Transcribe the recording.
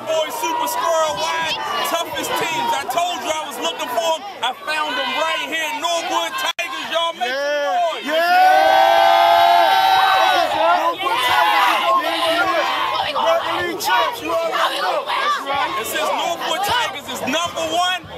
boy Super Squirrel Wyde, toughest teams. I told you I was looking for them. I found them right here. Northwood Tigers, y'all make some noise. It says Northwood Tigers is #1.